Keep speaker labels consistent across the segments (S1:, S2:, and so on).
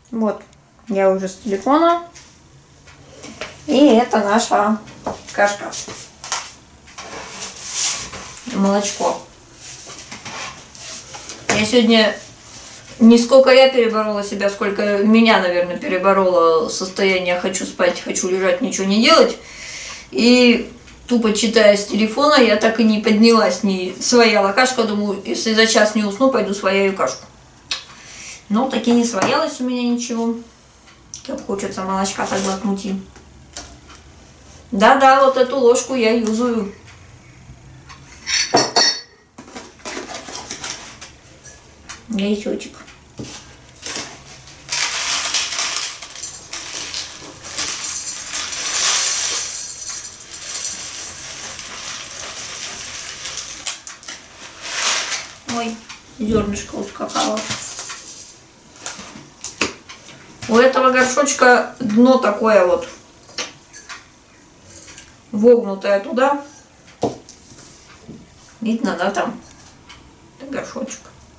S1: Вот, я уже с телефона. И это наша кашка. Молочко. Я сегодня не сколько я переборола себя, сколько меня, наверное, переборола состояние «хочу спать, хочу лежать, ничего не делать». И тупо читая с телефона, я так и не поднялась, не свояла кашку. Думаю, если за час не усну, пойду свояю кашку. Но таки не своялась у меня ничего. Как хочется молочка так глотнуть. Да-да, вот эту ложку я юзаю. Яйчочек. Ой, зернышко ускакало. У этого горшочка дно такое вот вогнутое туда. Видно, да, там горшочек.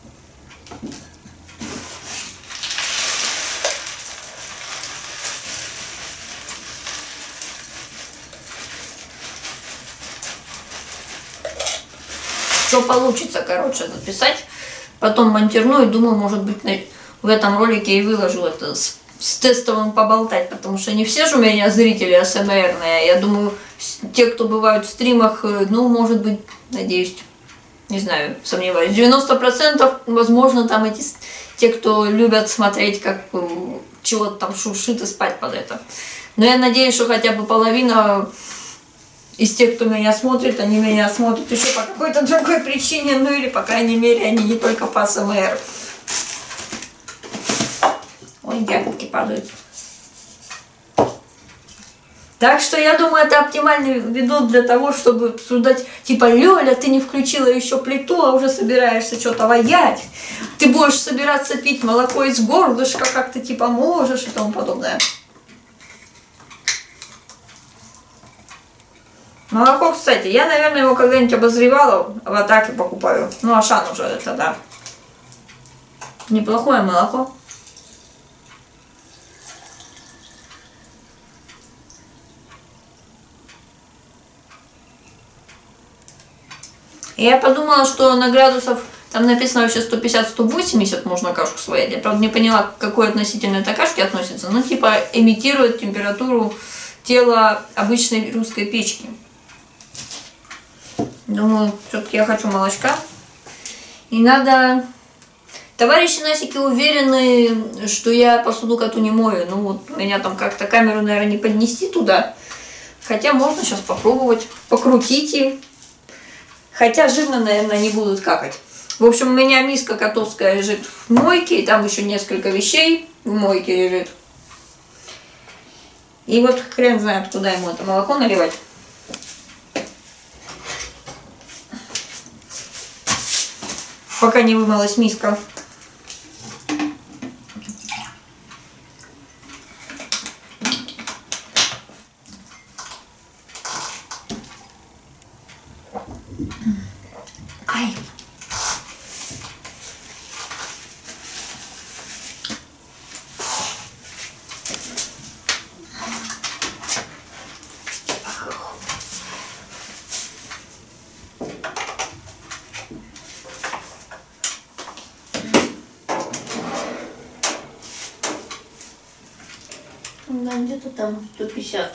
S1: Что получится, короче, записать. Потом монтирну и думаю, может быть, в этом ролике и выложу это с тестовым поболтать, потому что не все же у меня зрители АСМРные. Я думаю, те, кто бывают в стримах, ну, может быть, надеюсь, не знаю, сомневаюсь, 90%, возможно, там эти, те, кто любят смотреть, как чего-то там шуршит и спать под это. Но я надеюсь, что хотя бы половина из тех, кто меня смотрит, они меня смотрят еще по какой-то другой причине, ну или, по крайней мере, они не только по АСМР. Ой, ягодки падают. Так что я думаю, это оптимальный видос для того, чтобы обсуждать, типа, Лёля, ты не включила еще плиту, а уже собираешься что-то ваять. Ты будешь собираться пить молоко из горлышка, как ты типа можешь и тому подобное. Молоко, кстати, я, наверное, его когда-нибудь обозревала, в Атаке покупаю. Ну, Ашан уже это, да. Неплохое молоко. Я подумала, что на градусов, там написано вообще 150-180 можно кашку сварить. Я, правда, не поняла, к какой относительно этой кашки относится. Ну, типа, имитирует температуру тела обычной русской печки. Думаю, все-таки я хочу молочка. И надо... Товарищи Насики уверены, что я посуду коту не мою. Ну, вот у меня там как-то камеру, наверное, не поднести туда. Хотя можно сейчас попробовать, покрутить и... Хотя жирно, наверное, не будут какать. В общем, у меня миска котовская лежит в мойке, и там еще несколько вещей в мойке лежит. И вот хрен знает, куда ему это молоко наливать. Пока не вымылась миска. Ай. Да, где-то там 150.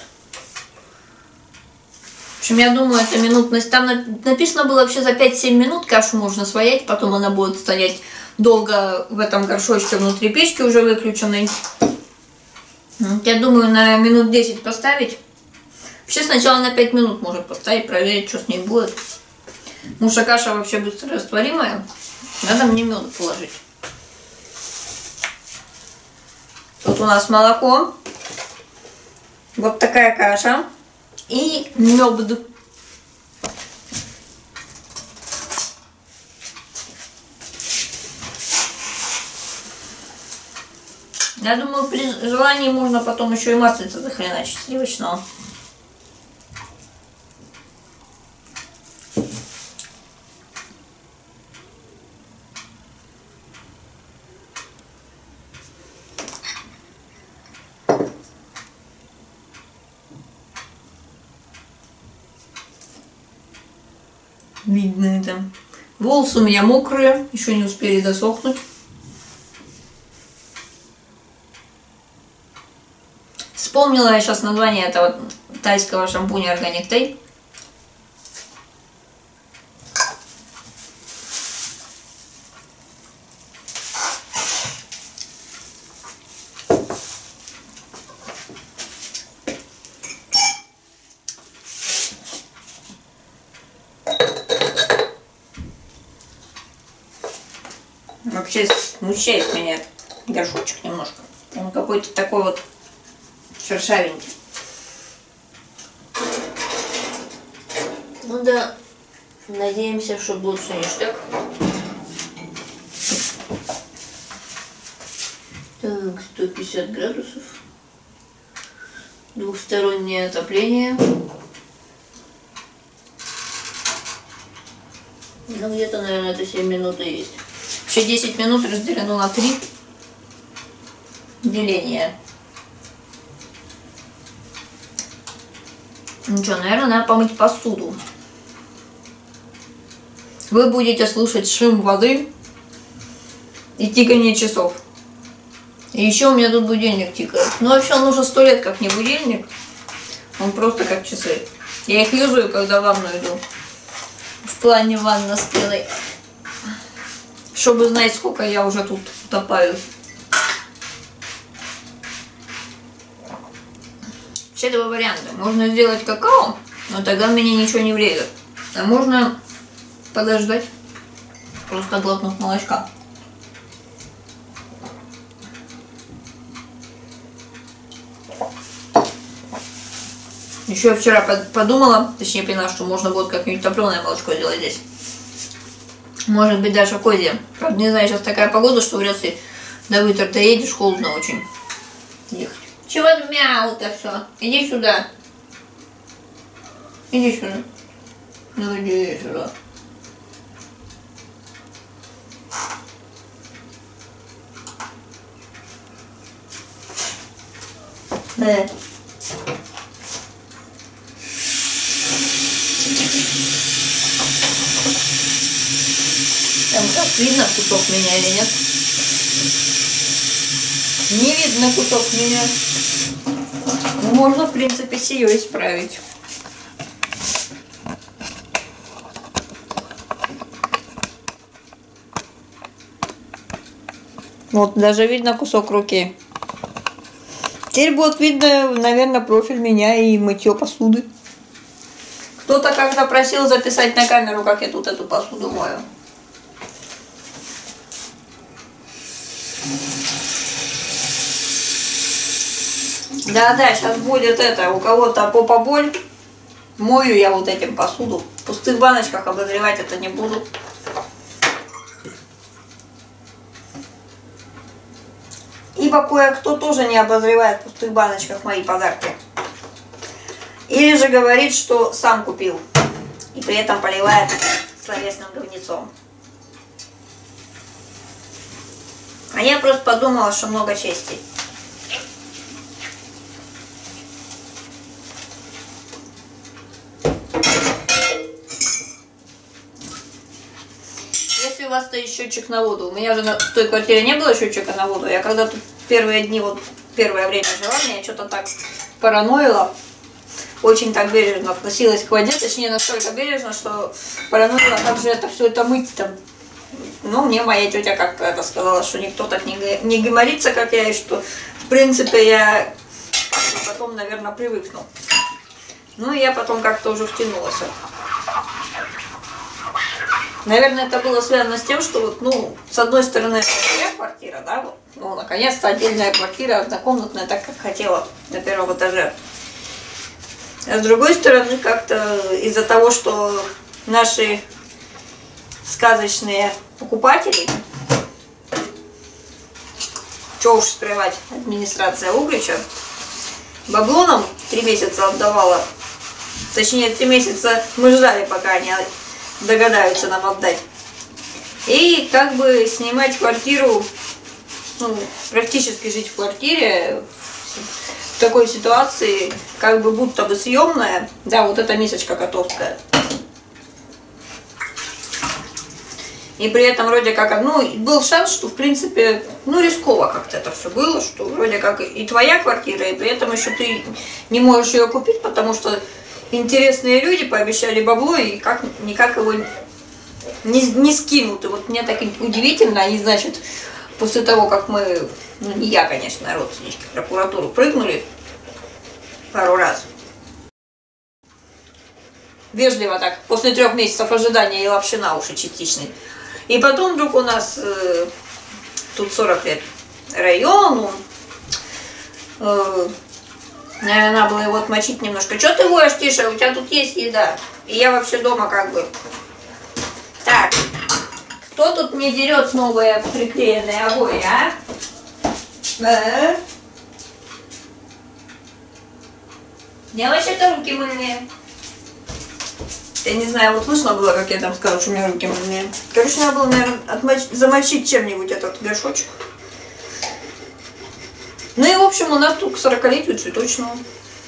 S1: В общем, я думаю, это минутность. Там написано было вообще за 5-7 минут кашу можно сварить, потом она будет стоять долго в этом горшочке внутри печки уже выключенной. Я думаю, на минут 10 поставить. Вообще сначала на 5 минут может поставить, проверить, что с ней будет. Потому что каша вообще быстро растворимая. Надо мне мед положить. Тут у нас молоко. Вот такая каша. И мед. Я думаю, при желании можно потом еще и маслица захреначить сливочного. Видно это. Волосы у меня мокрые, еще не успели досохнуть. Вспомнила я сейчас название этого тайского шампуня Organic Thai. Вообще смущает меня горшочек немножко. Он какой-то такой вот шершавенький. Ну да, надеемся, что будет все ништяк. Так, 150 градусов. Двухстороннее отопление. Ну где-то, наверное, это 7 минут и есть. Вообще 10 минут разделено на 3 деления. Ну что, наверное, надо помыть посуду. Вы будете слушать шум воды и тиканье часов. И еще у меня тут будильник тикает. Ну вообще он уже 100 лет как не будильник. Он просто как часы. Я их юзаю, когда в ванну иду. В плане ванна с пеной. Чтобы знать, сколько я уже тут утопаю. Вообще два варианта. Можно сделать какао, но тогда мне ничего не влезет. А можно подождать, просто глотнув молочка. Еще я вчера подумала, точнее поняла, что можно будет как-нибудь топленое молочко сделать здесь. Может быть даже козье. Правда, не знаю, сейчас такая погода, что вряд ли до Витерта едешь, холодно очень ехать. Чего мяу-то все? Иди сюда. Иди сюда. Ну иди сюда. Да. Там как видно кусок меня или нет? Не видно кусок меня. Можно, в принципе, сие исправить. Вот, даже видно кусок руки. Теперь будет видно, наверное, профиль меня и мытье посуды. Кто-то как-то просил записать на камеру, как я тут эту посуду мою. Да-да, сейчас будет это, у кого-то попа боль. Мою я вот этим посуду. В пустых баночках обозревать это не буду. Ибо кое-кто тоже не обозревает в пустых баночках мои подарки. Или же говорит, что сам купил. И при этом поливает словесным говнецом. А я просто подумала, что много чести. Если у вас стоит счетчик на воду, у меня же в той квартире не было счетчика на воду. Я когда тут первые дни, вот первое время жила, меня что-то так параноило. Очень так бережно относилась к воде, точнее настолько бережно, что параноила, как же это все это мыть там. Ну, мне моя тетя как-то это сказала, что никто так не геморится, как я, и что, в принципе, я потом, наверное, привыкну. Ну, и я потом как-то уже втянулась. Наверное, это было связано с тем, что, вот, ну, с одной стороны, это моя квартира, да, вот, ну, наконец-то отдельная квартира, однокомнатная, так, как хотела, на первом этаже. А с другой стороны, как-то из-за того, что наши сказочные покупатели, что уж скрывать, администрация Углича, бабло нам 3 месяца отдавала, точнее 3 месяца мы ждали, пока они догадаются нам отдать. И как бы снимать квартиру, ну, практически жить в квартире, в такой ситуации, как бы будто бы съемная, да, вот эта мисочка котовская. И при этом вроде как, ну, был шанс, что в принципе, ну, рисково как-то это все было, что вроде как и твоя квартира, и при этом еще ты не можешь ее купить, потому что интересные люди пообещали бабло и никак его не скинут. И вот мне так удивительно, они, значит, после того, как мы, ну, не я, конечно, а родственнички, в прокуратуру прыгнули пару раз, вежливо так, после 3 месяцев ожидания и лапшина уши частичный. И потом вдруг у нас тут 40 лет району, наверное, надо было его отмочить немножко. Что ты воешь, Тиша, у тебя тут есть еда. И я вообще дома как бы. Так, кто тут мне дерет новые приклеенные обои, а? Я вообще-то руки мыльные. Я не знаю, вот слышно было, как я там сказала, что у меня руки мыльные. Короче, надо было, наверное, замочить чем-нибудь этот горшочек. Ну и, в общем, у нас тут к 40-летию цветочного.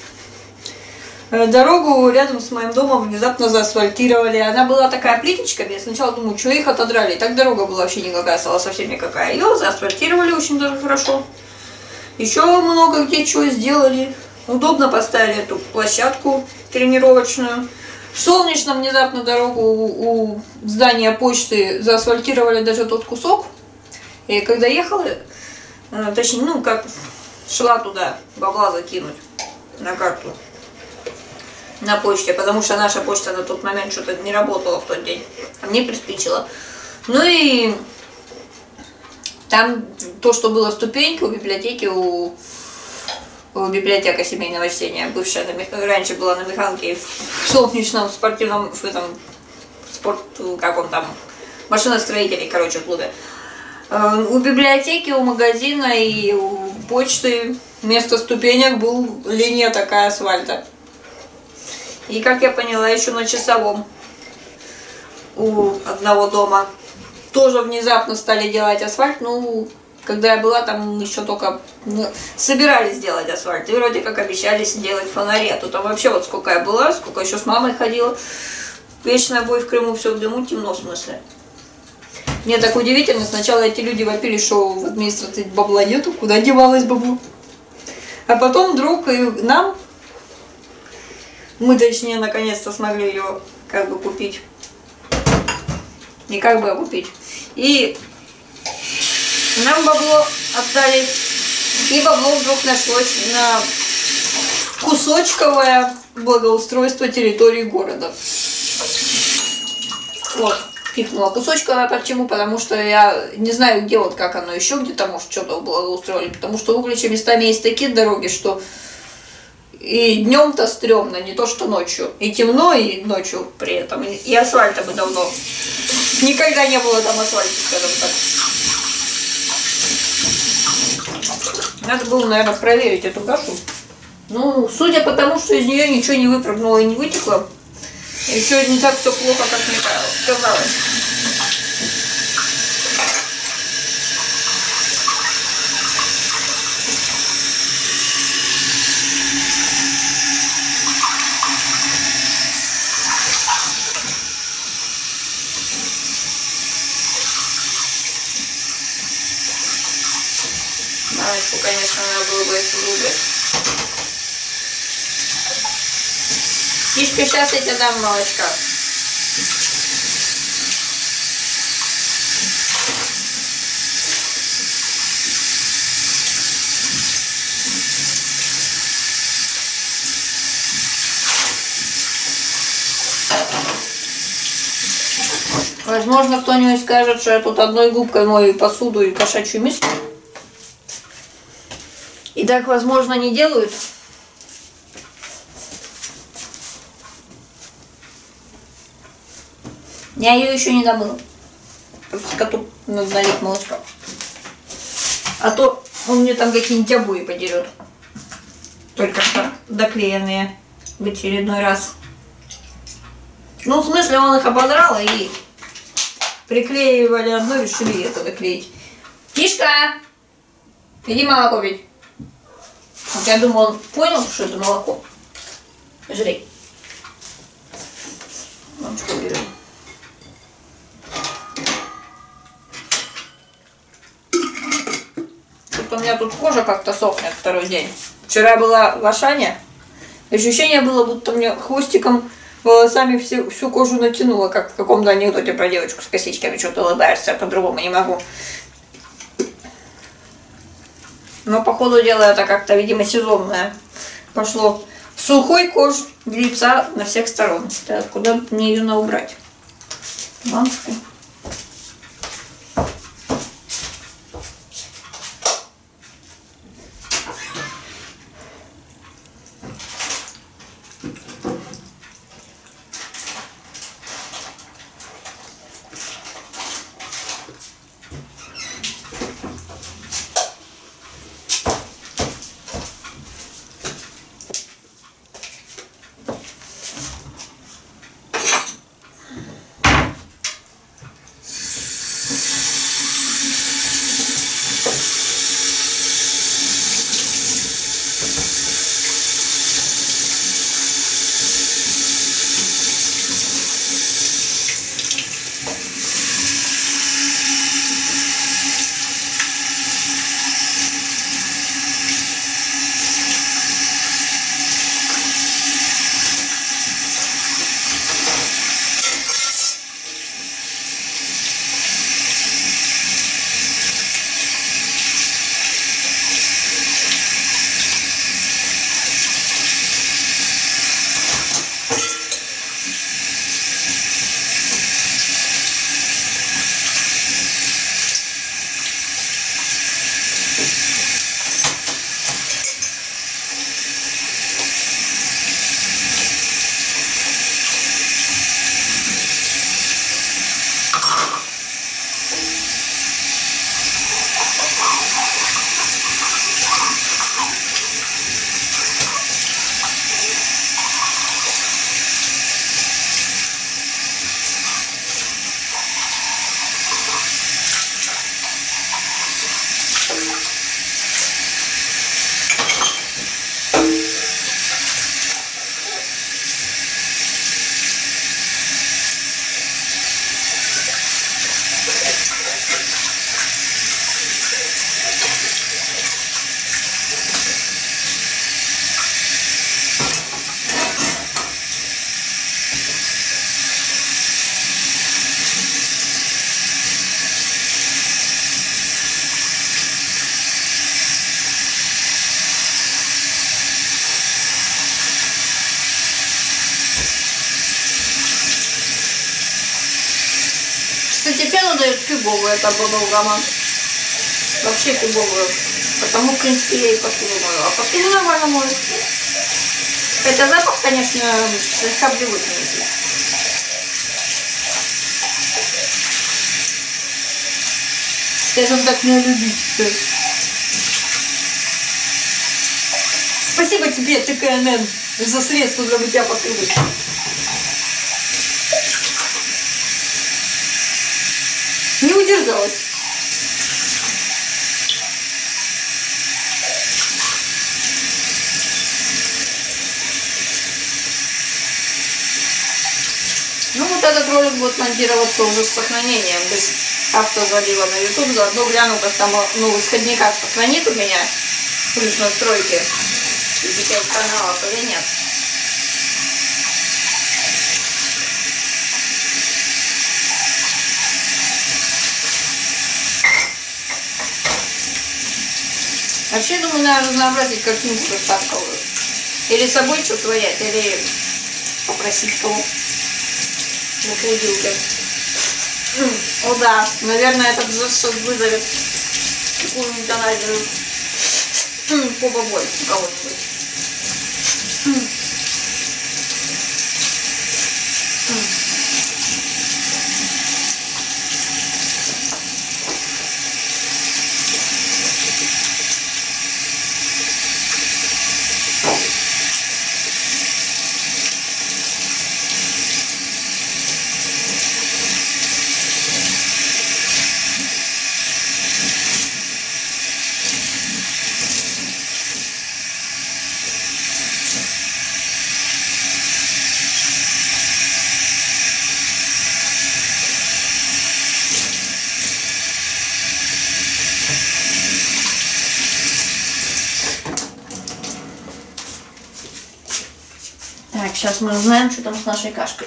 S1: Дорогу рядом с моим домом внезапно заасфальтировали. Она была такая плиточками. Я сначала думаю, что их отодрали. Так дорога была вообще никакая, стала совсем никакая. Ее заасфальтировали очень даже хорошо. Еще много где чего сделали. Удобно поставили эту площадку тренировочную. В Солнечном внезапно дорогу у здания почты заасфальтировали даже тот кусок. И когда ехала, точнее, ну как шла туда бабла закинуть на карту на почте, потому что наша почта на тот момент что-то не работала в тот день, а мне приспичило. Ну и там то, что было ступенька у библиотеки, у библиотека семейного чтения, бывшая раньше была на механике в Солнечном спортивном, в этом спорт, как он там, машиностроителей, короче, в клубе. У библиотеки, у магазина и у почты вместо ступенек был линия такая асфальта. И как я поняла, еще на Часовом у одного дома тоже внезапно стали делать асфальт. Ну, когда я была, там еще только собирались делать асфальт. И вроде как обещали сделать фонари. А тут там вообще вот сколько я была, сколько еще с мамой ходила. Вечный бой в Крыму, все в дыму, темно в смысле. Мне так удивительно, сначала эти люди вопили, что в администрации бабла нету, куда девалось бабло. А потом вдруг и нам, мы точнее наконец-то смогли ее как бы купить. Не как бы, а купить. И нам бабло отдали. И бабло вдруг нашлось на кусочковое благоустройство территории города. Вот. Пикнула кусочковая, почему? Потому что я не знаю, где вот как оно еще где-то, может, что-то благоустроили. Потому что в Угличе местами есть такие дороги, что и днем-то стрёмно, не то что ночью. И темно, и ночью при этом. И асфальта бы давно. Никогда не было там асфальта, скажем так. Надо было, наверное, проверить эту кашу. Ну, судя по тому, что из нее ничего не выпрыгнуло и не вытекло, еще не так все плохо, как мне казалось. Маечку, конечно, надо было бы это выбрать. Тишка, сейчас я тебе дам молочка. Возможно, кто-нибудь скажет, что я тут одной губкой мою посуду и кошачью миску. И так, возможно, не делают. Я ее еще не домыла. Просто коту надо налить молочка. А то он мне там какие-нибудь обои подерет. Только что доклеенные в очередной раз. Ну, в смысле, он их ободрал и приклеивали одно, решили это доклеить. Тишка! Иди молоко пить. Я думаю, он понял, что это молоко. Жри. Мамочку уберем. что у меня тут кожа как-то сохнет второй день. Вчера была в Ашане. Ощущение было, будто мне хвостиком волосами всю кожу натянуло, как в каком-то анекдоте про девочку с косичками. Что-то улыбаешься, по-другому не могу. Но по ходу дела это как-то, видимо, сезонное. Пошло сухой кож лица на всех сторон. Так, куда мне ее убрать? Банку. Кстати, пену дает фиговую, это Баблгама. Вообще фиговую. Потому, в принципе, я и посуду мою. А посуду нормально мою. Это запах, конечно, слегка привычный. Скажем так, не любить. Спасибо тебе, ТКНН, за средства для мытья посуды. Не удержалась. Ну вот этот ролик будет монтироваться уже с сохранением, без автозалива на YouTube. Заодно гляну, как там в исходниках сохранит у меня плюс настройки и 5 каналов или нет. Вообще, думаю, надо разнообразить картинку доставковую. Или с собой что творять, или попросить кого на полдилке. О да, наверное, этот жест вызовет какую-нибудь анальную побобой у кого-нибудь. сейчас мы узнаем, что там с нашей кашкой.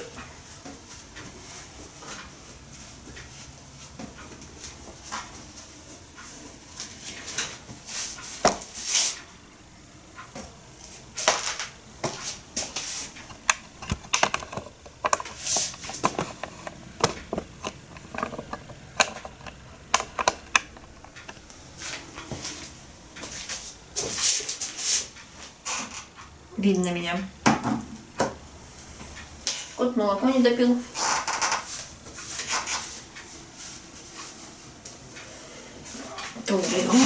S1: Видно меня. Кот молоко не допил. Тут берем.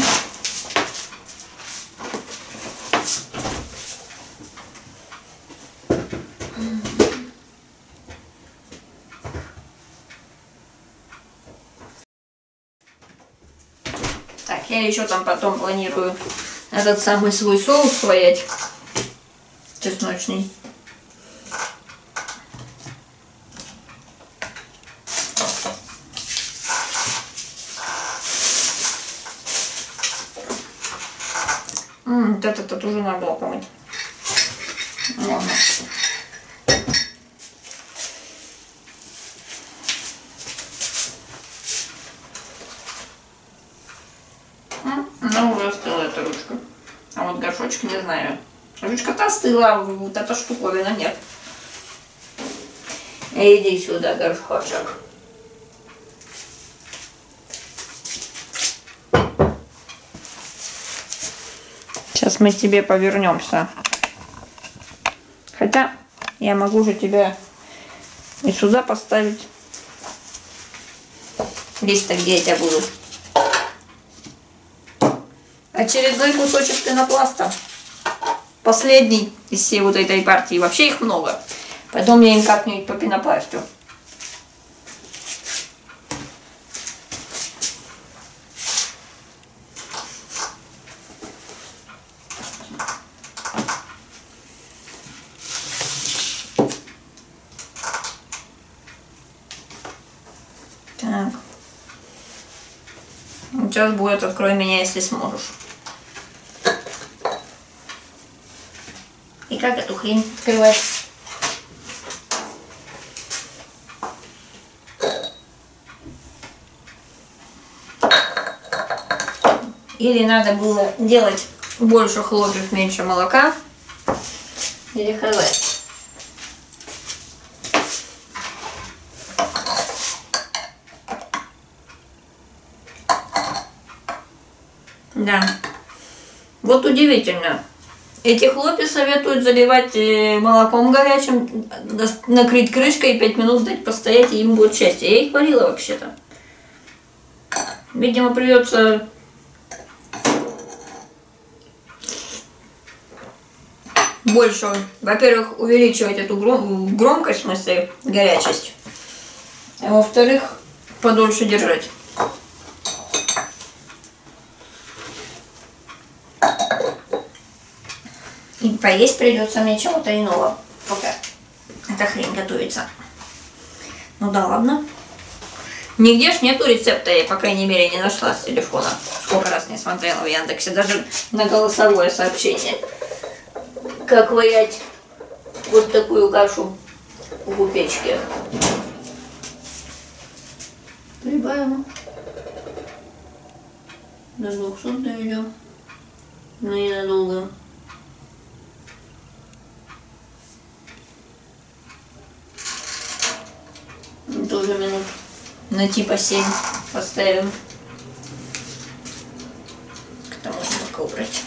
S1: Так, я еще там потом планирую этот самый свой соус своять. Чесночный. Вот это тоже надо было помыть. Ладно. Ну, уже остыла эта ручка. А вот горшочек не знаю. Ручка-то остыла, вот эта штуковина нет. Иди сюда, горшочек. Сейчас мы тебе повернемся. Хотя я могу же тебя и сюда поставить. Здесь-то где я тебя буду. Очередной кусочек пенопласта. Последний из всей вот этой партии. Вообще их много. Потом я им как-нибудь по пенопласту. Так. Сейчас будет «Открой меня, если сможешь». И как эту хрень открывать? Или надо было делать больше хлопьев, меньше молока. Или хз. Да. Вот удивительно. Эти хлопья советуют заливать молоком горячим, накрыть крышкой и 5 минут дать постоять, и им будет счастье. Я их варила вообще-то. Видимо, придется больше, во-первых, увеличивать эту громкость, в смысле, горячесть. А во-вторых, подольше держать. И поесть придется мне чего-то иного, пока эта хрень готовится. Ну да, ладно. Нигде ж нету рецепта, я, по крайней мере, не нашла с телефона. Сколько раз не смотрела в Яндексе, даже на голосовое сообщение. Как варить вот такую кашу в печке. Прибавим. До 200 доведем. Но ненадолго. Тоже минут на типа 7 поставим. Это можно пока убрать.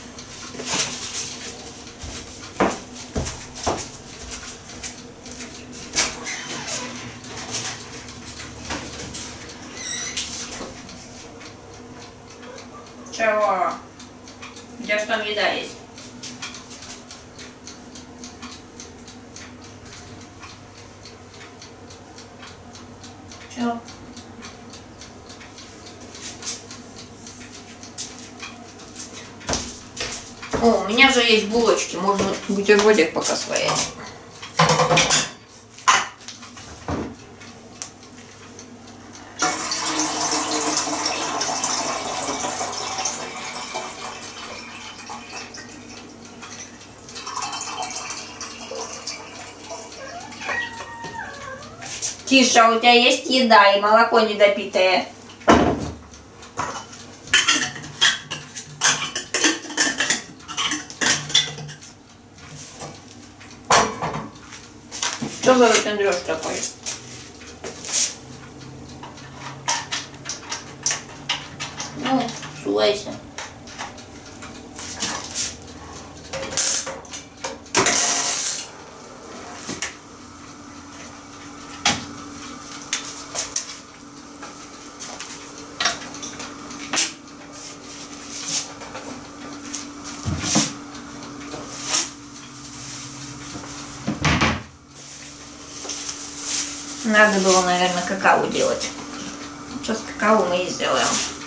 S1: Чего? Где ж там еда есть? Чего? О, у меня же есть булочки, можно бутербродик пока своять. Тиша, у тебя есть еда и молоко недопитое. Что за выпендрёж такой? Ну, сувайся. Надо было, наверное, какао делать. Сейчас какао мы и сделаем.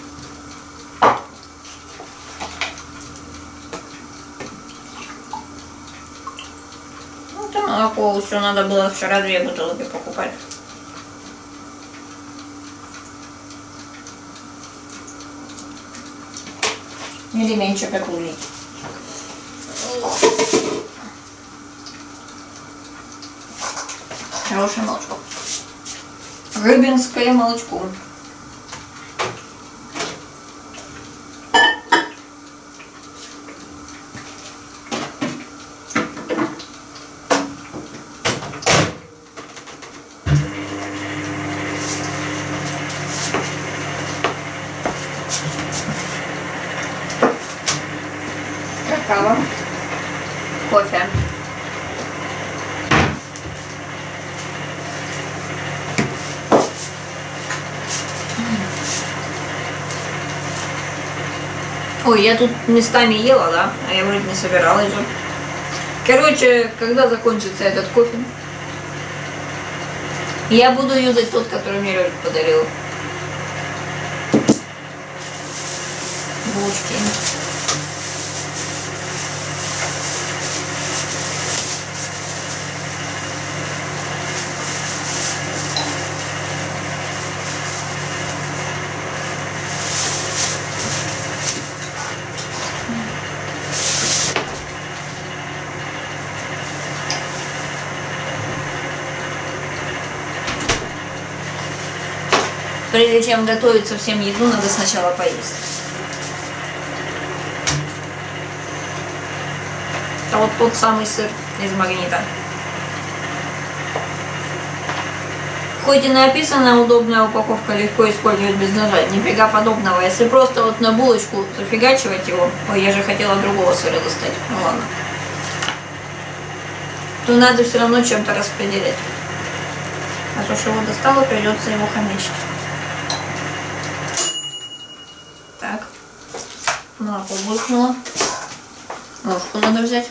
S1: Ну, это молоко, все надо было вчера 2 бутылки покупать. Или меньше как улить. Хорошее молочко. Рыбинское молочко. Какао. Кофе. Ой, я тут местами ела, да? А я вроде не собиралась же. Короче, когда закончится этот кофе, я буду юзать тот, который мне Лёлик подарил. Булочки. Прежде чем готовить совсем еду, надо сначала поесть. Это вот тот самый сыр из Магнита. Хоть и написана удобная упаковка, легко использовать без ножа, нифига подобного. Если просто вот на булочку зафигачивать его, ой, я же хотела другого сыра достать, ну ладно, то надо все равно чем-то распределять. А то, что его достала, придется его хомячить. Так, молоко булькнуло. Ложку надо взять.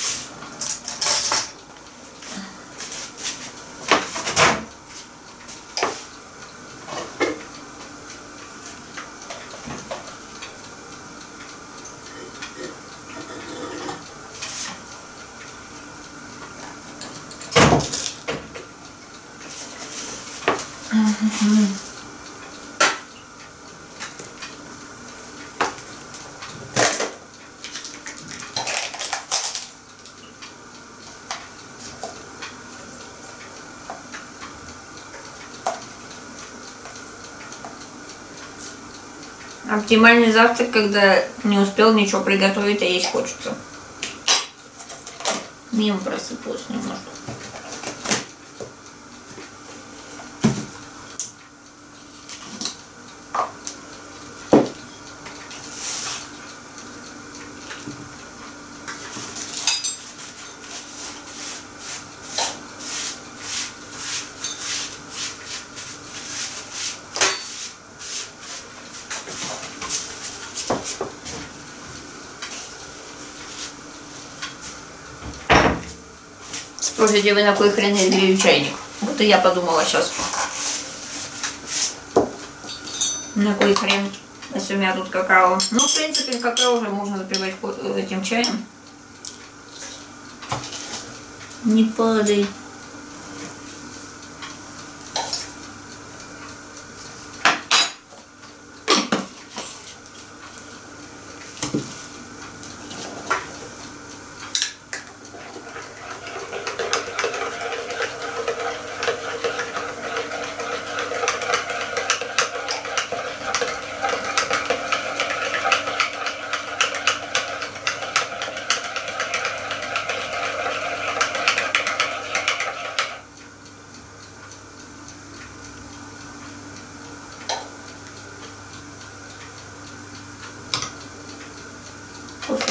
S1: Оптимальный завтрак, когда не успел ничего приготовить, а есть хочется. Мимо просыпалась немножко. Спросите вы, на кой хрен я грею чайник? Вот и я подумала сейчас. На кой хрен, если у меня тут какао. Ну, в принципе, какао уже можно запивать этим чаем. Не падай.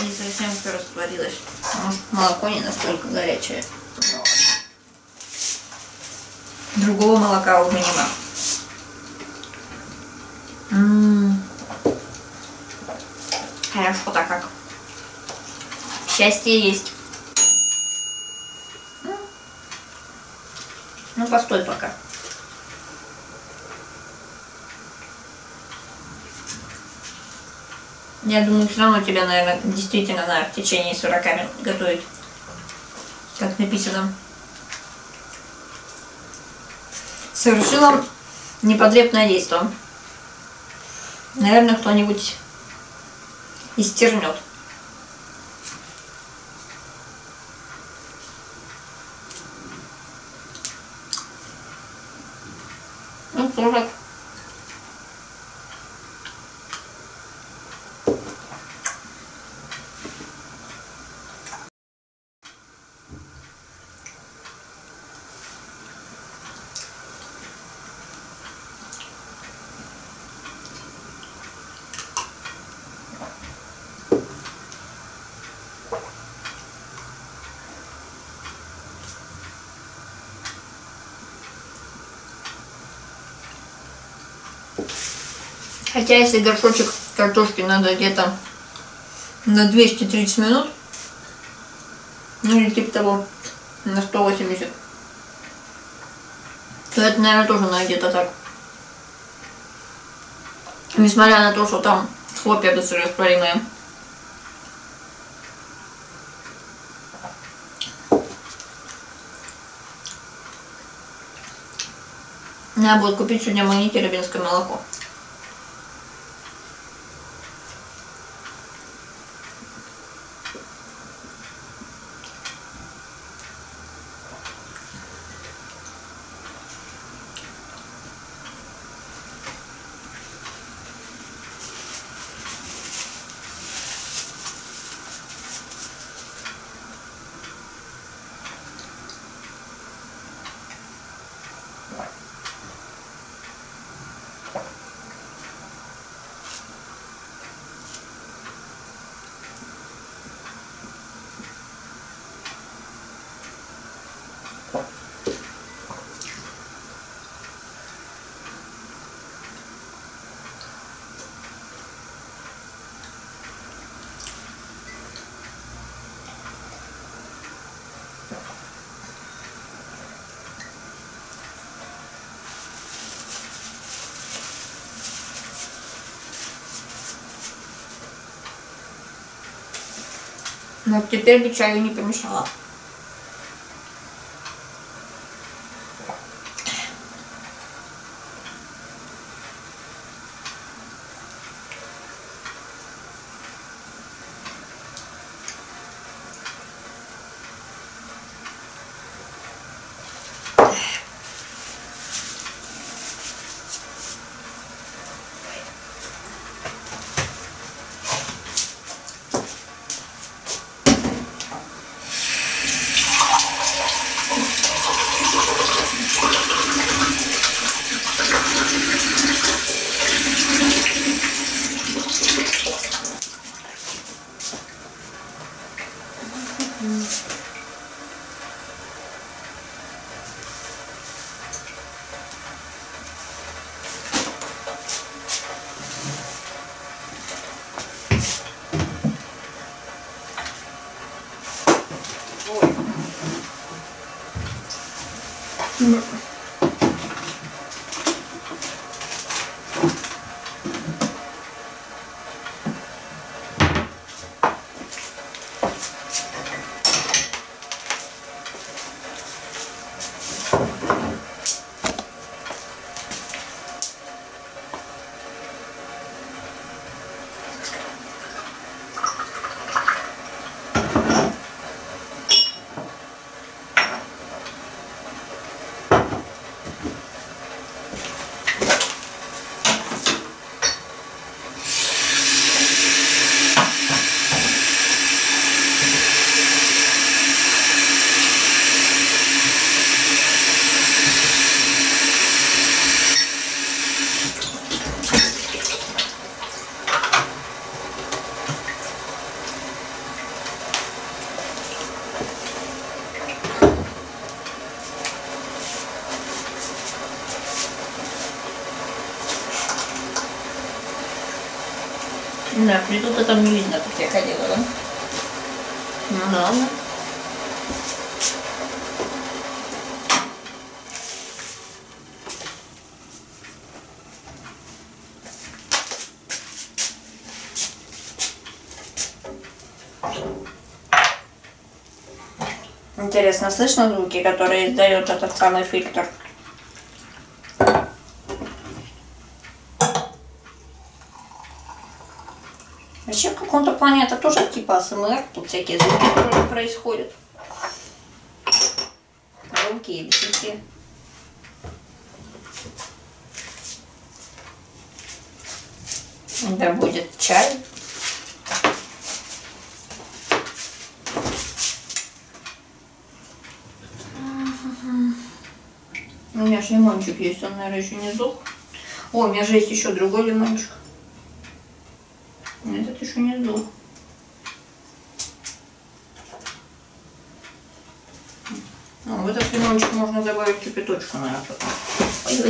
S1: не совсем все растворилось. Может, молоко не настолько горячее. Другого молока уже нема. Хорошо-то как. Счастье есть. Ну, постой пока. Я думаю, все равно тебя, наверное, действительно надо в течение 40 минут готовить. Как написано. Совершила непотребное действие. Наверное, кто-нибудь истернет. Ну, тоже. Хотя если горшочек картошки надо где-то на 230 минут, ну или типа того, на 180, то это, наверное, тоже надо где-то так. Несмотря на то, что там хлопья быстрорастворимые. Надо будет купить сегодня в Магните рыбинское молоко. Но теперь бы чаю не помешало. Да, плиту-то там не видно, как я ходила, да? Ну да, ладно. Интересно, слышно звуки, которые издает этот самый фильтр? Вообще, в каком-то плане это тоже типа АСМР. Тут всякие звуки тоже происходят. Громкие или тихие. Да будет чай. У меня же лимончик есть, он, наверное, еще не сдох. О, у меня же есть еще другой лимончик. Этот еще не сдох. Ну, в этот лимончик можно добавить кипяточку, наверное. Ой-ой.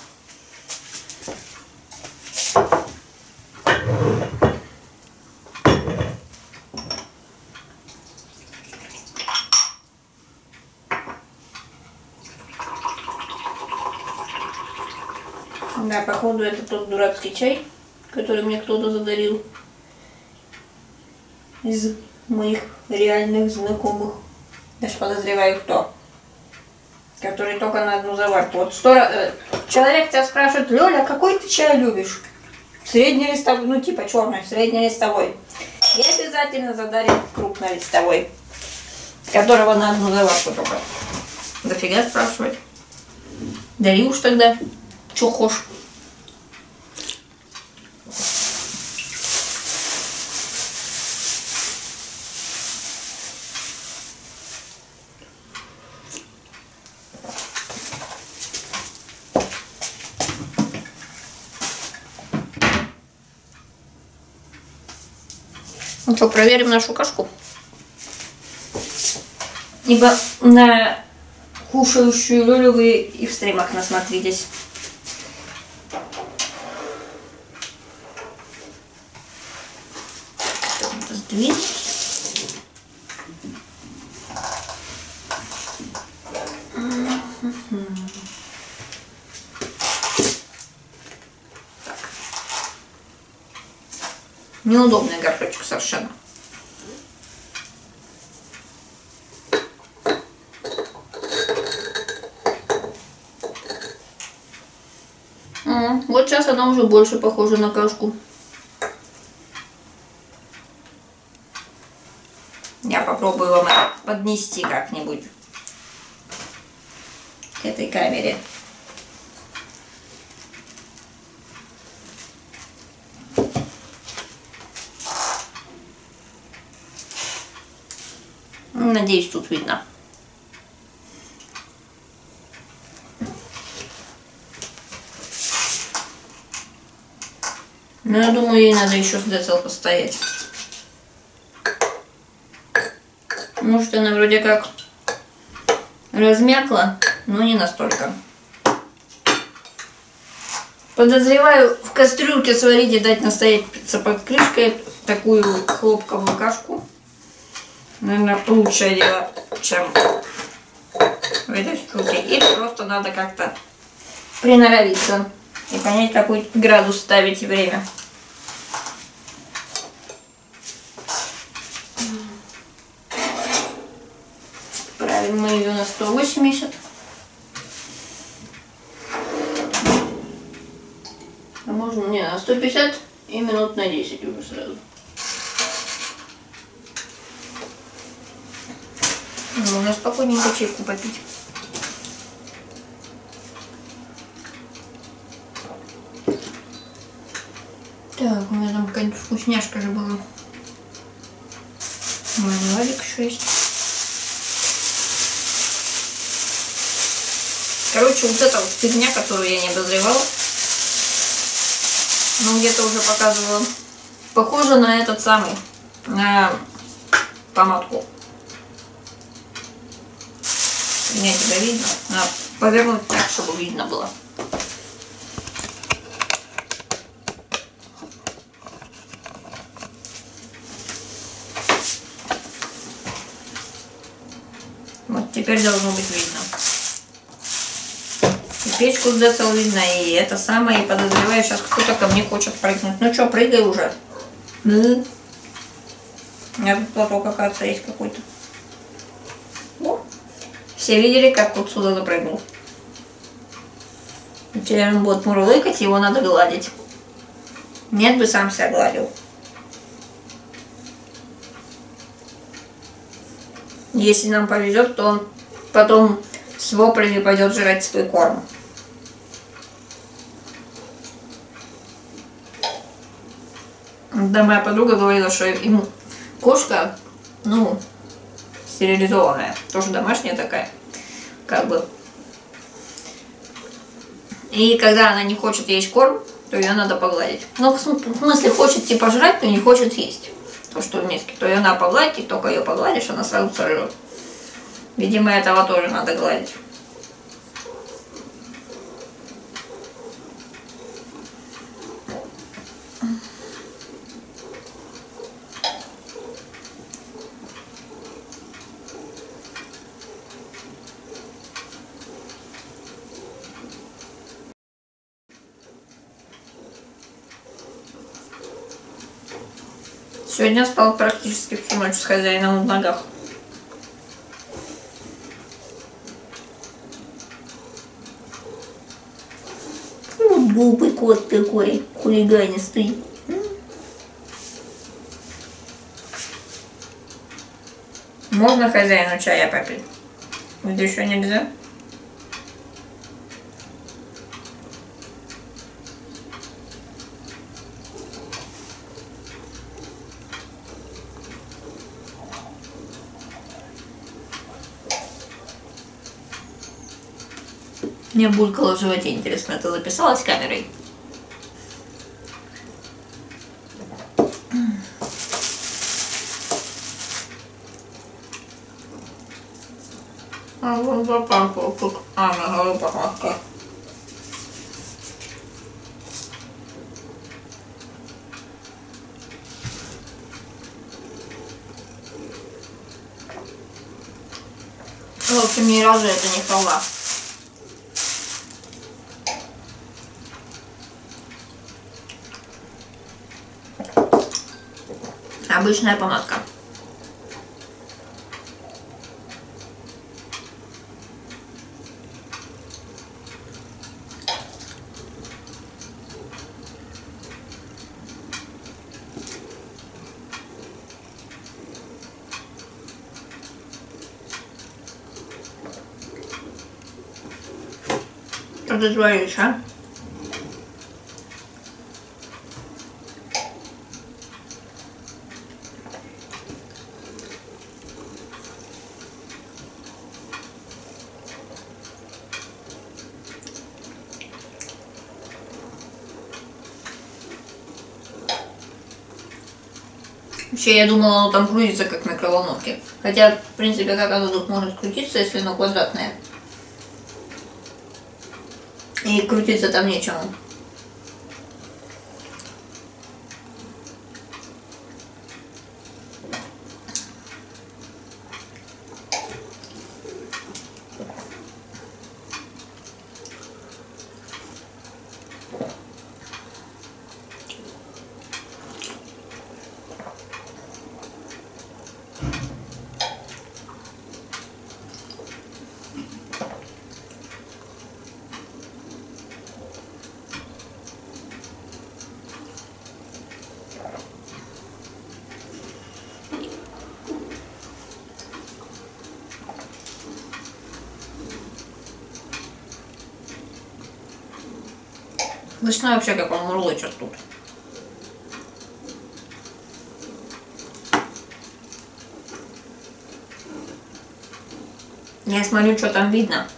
S1: Да, походу это тот дурацкий чай, который мне кто-то задарил из моих реальных знакомых. Даже подозреваю, кто. Который только на одну заварку. Вот человек тебя спрашивает: Лёля, какой ты чай любишь? Среднелистовой, ну типа черный, среднелистовой. И обязательно задарим крупнолистовой, которого на одну заварку только. Дофига спрашивать. Дари уж тогда, чё хочешь. Ну что, проверим нашу кашку. Ибо на кушающую Лёлю вы и в стримах насмотрелись. Сдвинуть. Неудобный горшочек совершенно. Вот сейчас она уже больше похожа на кашку. Я попробую вам это поднести как-нибудь к этой камере. Надеюсь, тут видно. Но я думаю, ей надо еще с децл постоять. Может, она вроде как размякла, но не настолько. Подозреваю, в кастрюльке сварить и дать настояться под крышкой такую хлопковую кашку. Наверное, лучшее дело, чем в этой штуке. Или просто надо как-то приноровиться и понять, какой градус ставить и время. Правим мы ее на 180. А можно не на 150 и минут на 10 уже сразу. Можно спокойненько чайку попить. Так, у меня там какая-нибудь вкусняшка же была. Мармеладик еще есть. Короче, вот эта вот фигня, которую я не обозревала, ну где-то уже показывала, похоже на этот самый, на помадку. Мне тебя видно? Надо повернуть так, чтобы видно было. Теперь должно быть видно. И печку с Децл видно, и это самое, и подозреваю, сейчас кто-то ко мне хочет прыгнуть. Ну что, прыгай уже. У меня тут платок, оказывается, есть какой-то. О, все видели, как тут сюда запрыгнул. Теперь он будет мурлыкать, его надо гладить. Нет бы сам себя гладил. Если нам повезет, то он потом с воплями пойдет жрать свой корм. Да, моя подруга говорила, что ему кошка, ну, стерилизованная, тоже домашняя такая, как бы. И когда она не хочет есть корм, то ее надо погладить. Ну, в смысле, хочет типа жрать, но не хочет есть то, что в миске. То ее надо погладить, и только ее погладишь, она сразу сожрет. Видимо, этого тоже надо гладить. Сегодня спал практически всю ночь с хозяином в ногах. Ну, глупый кот такой, хулиганистый. Можно хозяину чая попить? Или еще нельзя? Мне булькало в животе, интересно, это записалось камерой? А вот запахло, как Анна говорит, в общем, ни разу это не халва. Обычная помадка. Что ты творишь, а? Вообще, я думала, оно там крутится, как в микроволновке. Хотя, в принципе, как оно тут может крутиться, если оно квадратное? И крутиться там нечему. Слышно вообще, как он мурлычет тут. Я смотрю, что там видно.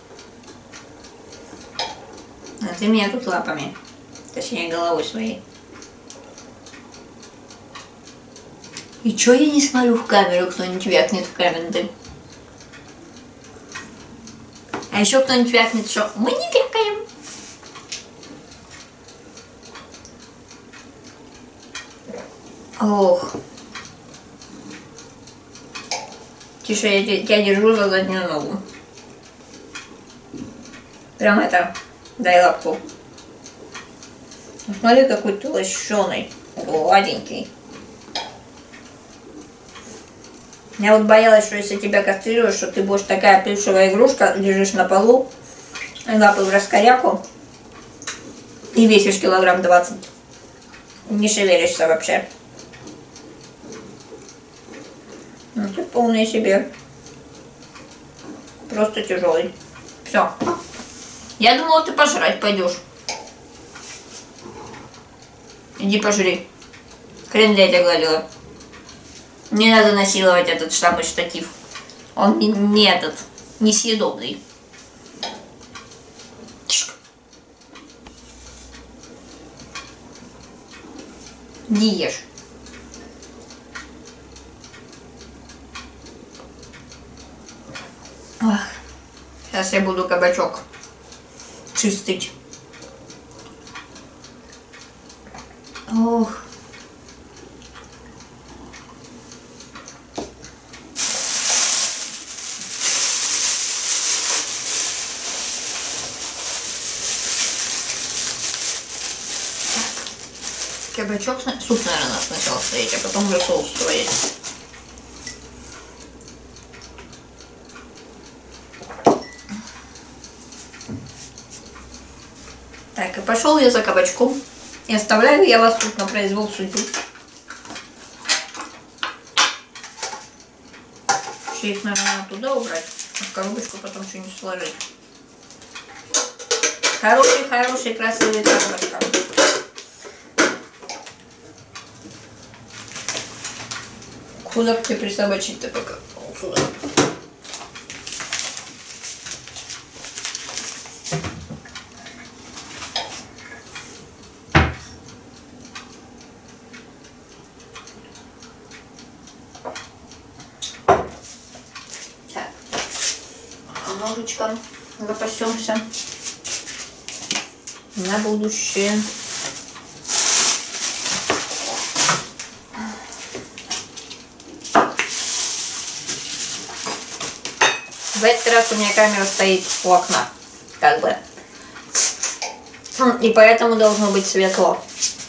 S1: А ты меня тут лапами. Точнее, головой своей. И чё я не смотрю в камеру, кто-нибудь вякнет в комменты? А еще кто-нибудь вякнет, что мы не вякаем. Ох. Тише, я тебя держу за заднюю ногу. Прям это, дай лапку. Ну, смотри, какой ты лощеный, гладенький. Я вот боялась, что если тебя кастрируешь, что ты будешь такая плюшевая игрушка, лежишь на полу, лапы в раскоряку и весишь килограмм 20. Не шевелишься вообще. Ну ты полный себе. Просто тяжелый. Все. Я думала, ты пожрать пойдешь. Иди пожри. Хрен я тебя гладила. Не надо насиловать этот самый штатив. Он не этот, несъедобный. Не ешь. Ох. Сейчас я буду кабачок чистить. Ох. Кабачок, суп, наверное, надо сначала сварить, а потом уже соус сварить. Так, и пошел я за кабачком. И оставляю я вас тут на произвол судьбы. Еще их, наверное, надо туда убрать, а в коробочку потом что-нибудь сложить. Хороший, красивый кабачок. Куда бы ты присобачить-то пока? Вот сюда. Так. Немножечко запасемся на будущее. В этот раз у меня камера стоит у окна, как бы. И поэтому должно быть светло.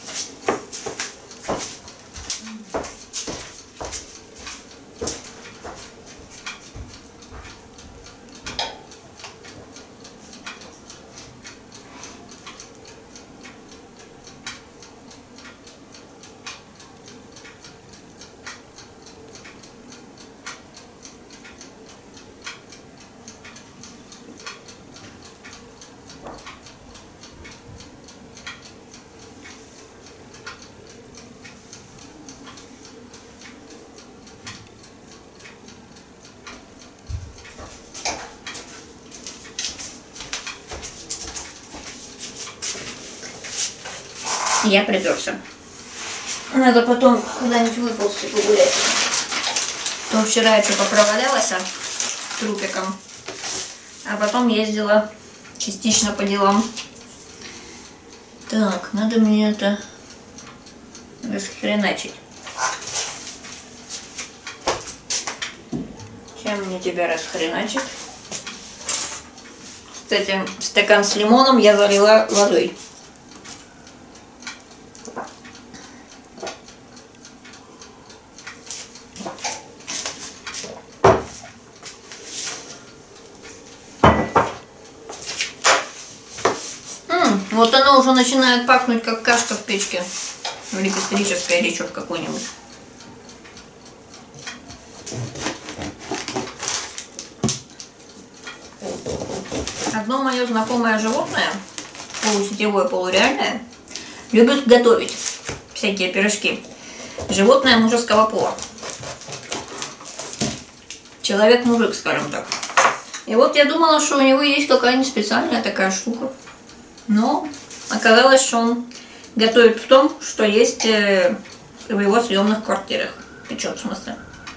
S1: Я приперся. Надо потом куда-нибудь выползти погулять. То вчера я что-то провалялась трупиком, а потом ездила частично по делам. Так, надо мне это расхреначить. Чем мне тебя расхреначить? Кстати, стакан с лимоном я залила водой. Вот оно уже начинает пахнуть, как кашка в печке. Или пестрическая, или что-то какой-нибудь. Одно мое знакомое животное, полусетевое, полуреальное, любит готовить всякие пирожки. Животное мужеского пола. Человек-мужик, скажем так. И вот я думала, что у него есть какая-нибудь специальная такая штука. Но оказалось, что он готовит в том, что есть в его съемных квартирах. Печет, в смысле.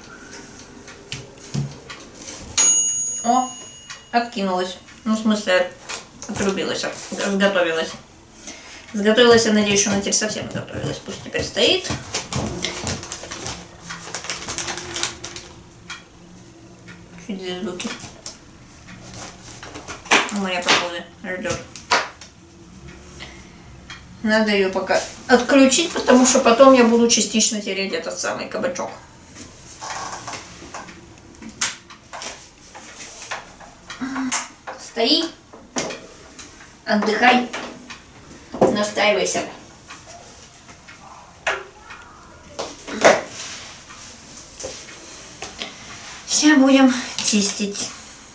S1: О, откинулась. Ну, в смысле, отрубилась, сготовилась. Сготовилась, я надеюсь, что она теперь совсем готовилась. Пусть теперь стоит. Чуть здесь звуки. Моя погода ждет. Надо ее пока отключить, потому что потом я буду частично тереть этот самый кабачок. Стои, отдыхай, настаивайся. Сейчас будем чистить.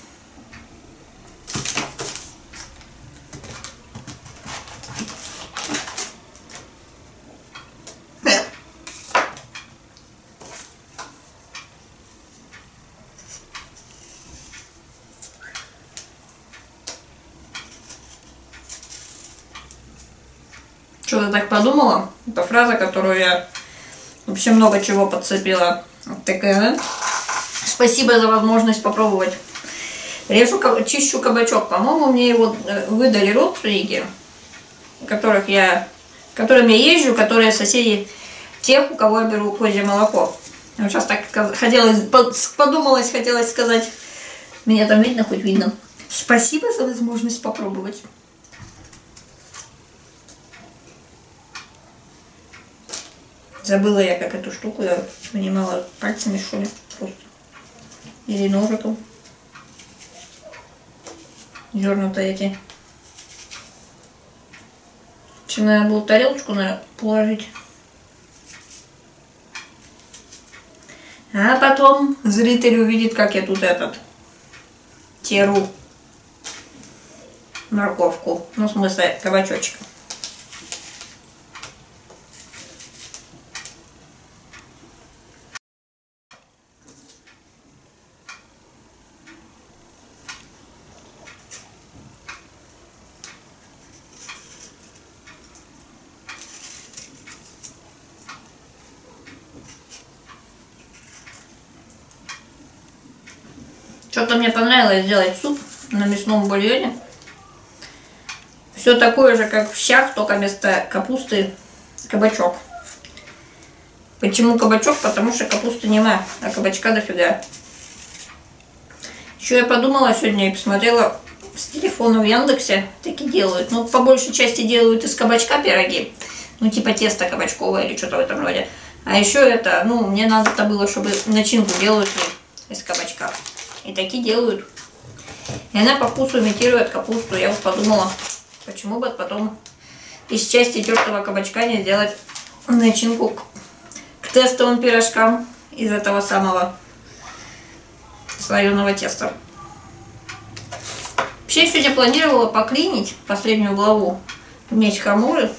S1: Что-то так подумала. Это фраза, которую я вообще много чего подцепила. Вот такая, да? Спасибо за возможность попробовать. Чищу кабачок. По-моему, мне его выдали родственники, которым я езжу, которые соседи тех, у кого я беру козье молоко. Вот сейчас так подумалось, хотелось сказать. Меня там видно, хоть видно. Спасибо за возможность попробовать. Забыла я, как эту штуку я вынимала пальцами, что ли, просто. Или ножиком. Зерна-то эти. Че, надо было тарелочку, наверное, положить. А потом зритель увидит, как я тут теру морковку. Ну, в смысле, кабачочек. Что-то мне понравилось сделать суп на мясном бульоне. Все такое же, как в щах, только вместо капусты кабачок. Почему кабачок? Потому что капусты нема, а кабачка дофига. Еще я подумала сегодня и посмотрела с телефона в Яндексе, такие делают. Ну, по большей части делают из кабачка пироги. Ну, типа тесто кабачковое или что-то в этом роде. А еще это, ну, мне надо-то было, чтобы начинку делают из кабачка. И такие делают. И она по вкусу имитирует капусту. Я вот подумала, почему бы потом из части тертого кабачка не сделать начинку к тестовым пирожкам из этого самого слоеного теста. Вообще, я сегодня планировала поклинить последнюю главу «Меч Хамуры»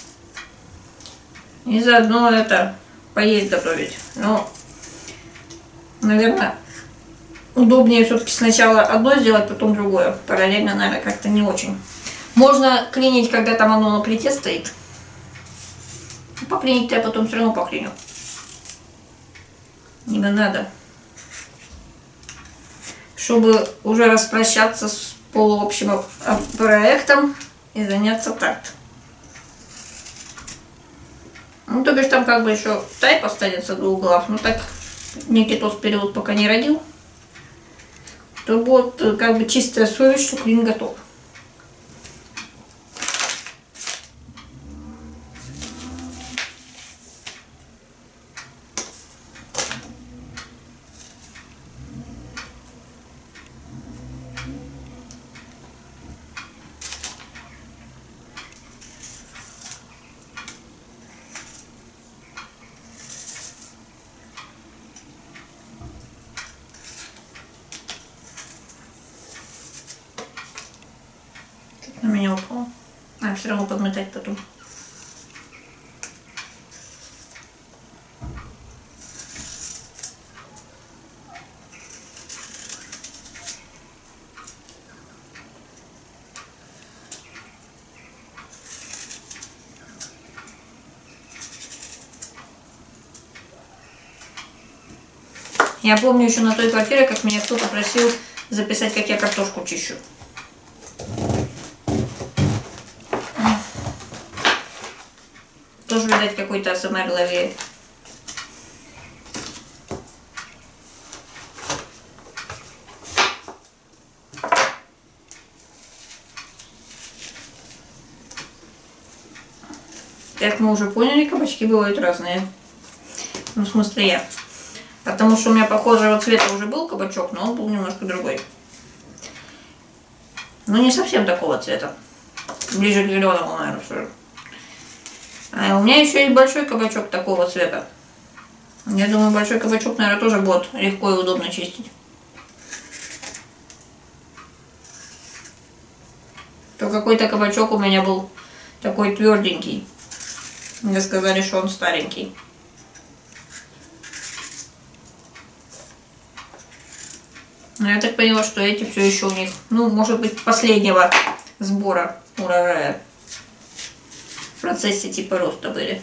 S1: и заодно поесть готовить. Но, наверное, удобнее все-таки сначала одно сделать, потом другое. Параллельно, наверное, как-то не очень. Можно клинить, когда там оно на плите стоит. Поклинить-то я потом все равно поклиню. Не надо. Чтобы уже распрощаться с полуобщим проектом и заняться так. Ну, то бишь там как бы еще тайп останется 2 глав. Но так Никитос период пока не родил. То вот как бы чистая совесть, что клин готов. На меня упало. А, все равно подметать потом. Я помню еще на той квартире, как меня кто-то просил записать, как я картошку чищу. Тоже, видать, какой-то АСМР ловили. Как мы уже поняли, кабачки бывают разные. Ну, в смысле я. Потому что у меня похожего цвета уже был кабачок, но он был немножко другой. Ну, не совсем такого цвета. Ближе к зеленому, наверное, все же. А у меня еще есть большой кабачок такого цвета. Я думаю, большой кабачок, наверное, тоже будет легко и удобно чистить. То какой-то кабачок у меня был такой тверденький. Мне сказали, что он старенький. Но я так поняла, что эти все еще у них, ну, может быть, последнего сбора урожая. В процессе типа роста были.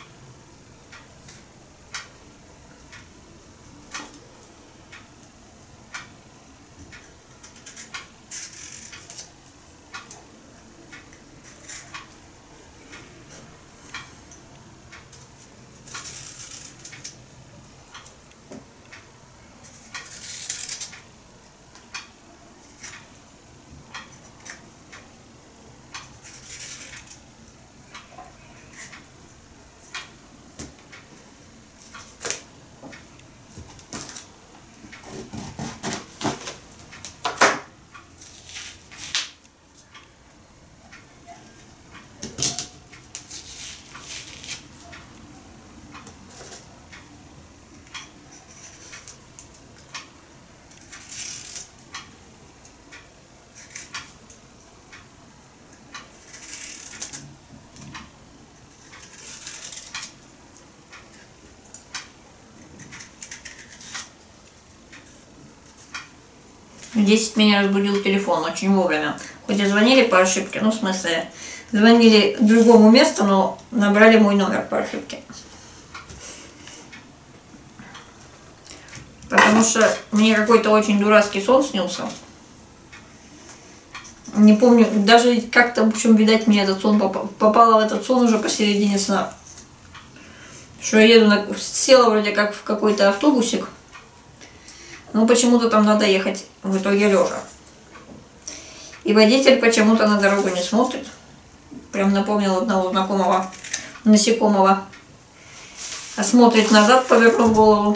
S1: В 10 меня разбудил телефон, очень вовремя. Хоть и звонили по ошибке, ну в смысле, звонили к другому месту, но набрали мой номер по ошибке. Потому что мне какой-то очень дурацкий сон снился. Не помню, даже как-то, в общем, видать, мне этот сон попало в этот сон уже посередине сна. Что я еду, села вроде как в какой-то автобусик. Но почему-то там надо ехать в итоге лежа. И водитель почему-то на дорогу не смотрит. Прям напомнил одного знакомого насекомого. А смотрит назад, повернув голову.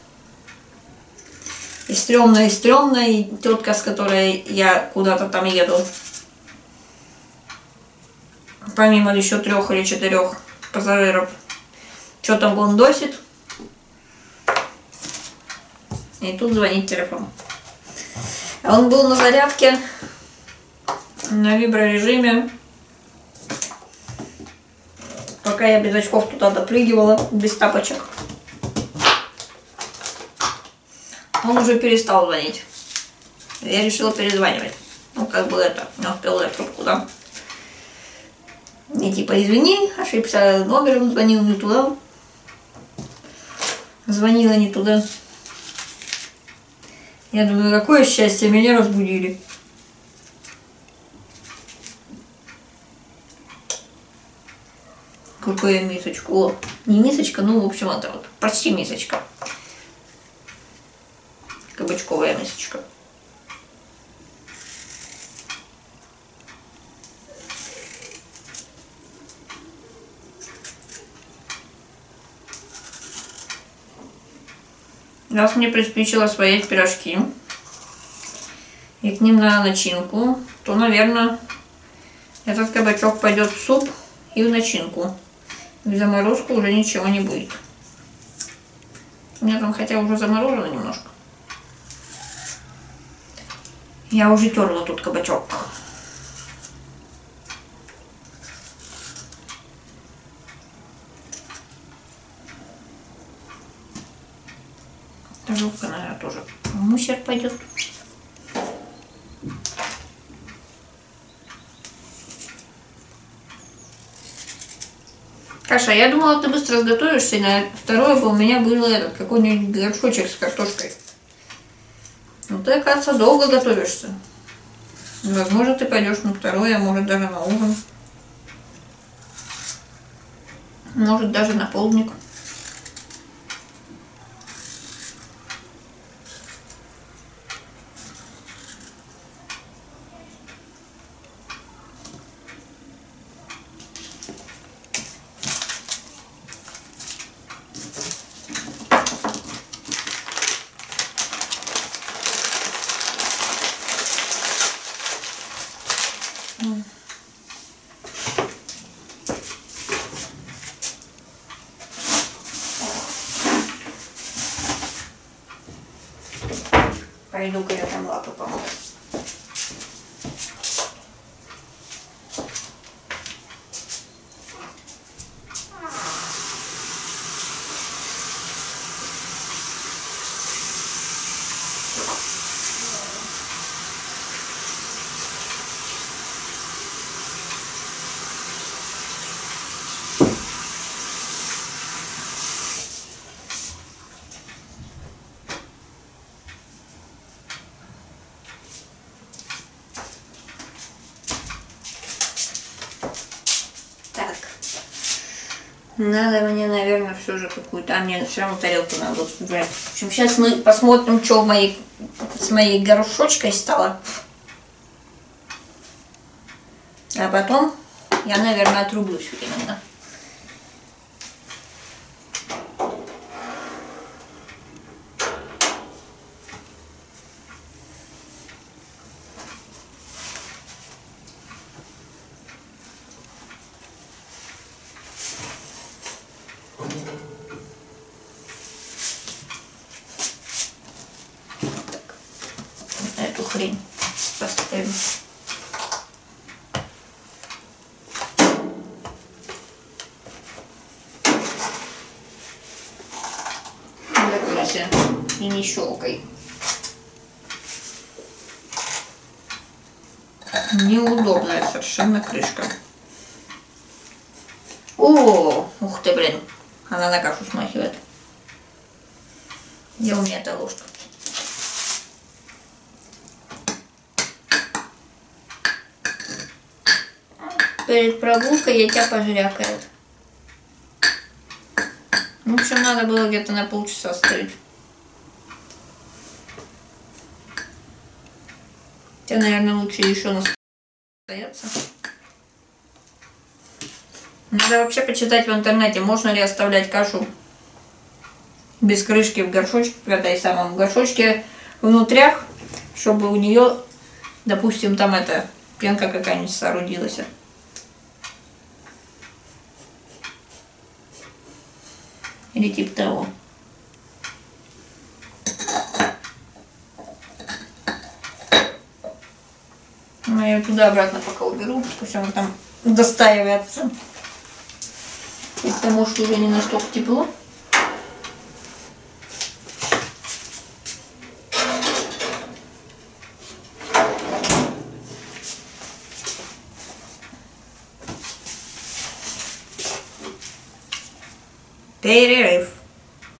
S1: И стрёмно, и тетка, с которой я куда-то там еду. Помимо еще 3 или 4 пассажиров. Что там гондосит. И тут звонит телефон. Он был на зарядке, на виброрежиме. Пока я без очков туда допрыгивала, без тапочек. Он уже перестал звонить. Я решила перезванивать. Ну, как бы это, не успела я трубку, да. И типа, извини, ошибся номером, звонил не туда. Звонила не туда. Я думаю, какое счастье, меня разбудили. Какая мисочка. О, не мисочка, ну, в общем, это вот почти мисочка. Кабачковая мисочка. Раз мне приспичило своять пирожки и к ним на начинку, то, наверное, этот кабачок пойдет в суп и в начинку. В заморозку уже ничего не будет. У меня там хотя уже заморожено немножко. Я уже терла тут кабачок. Жопка, наверное, тоже мусор пойдет. Каша, я думала, ты быстро сготовишься, и на второе бы у меня был этот какой-нибудь горшочек с картошкой. Но ты, оказывается, долго готовишься. Возможно, ты пойдешь на второе, а может даже на ужин. Может даже на полдник. Пойду-ка я там лапы помою. Надо мне, наверное, все же какую-то... А мне все равно тарелку надо убрать. В общем, сейчас мы посмотрим, что с моей горшочкой стало. А потом я, наверное, отрублюсь временно. Эту хрень поставим. Закройся и не щелкай. Неудобная совершенно крышка. О, ух ты, блин. Она на кашу смахивает. Где у меня эта ложка? Перед прогулкой я тебя пожрякает. В общем, надо было где-то на полчаса оставить. Тебе, наверное, лучше еще настояться. Надо вообще почитать в интернете, можно ли оставлять кашу без крышки в горшочке, в этой самом горшочке внутрях, чтобы у нее, допустим, там эта пенка какая-нибудь соорудилась. Или типа того. Ну, я ее туда-обратно пока уберу, пусть она там достаивается. Потому что уже не настолько тепло. Перерыв.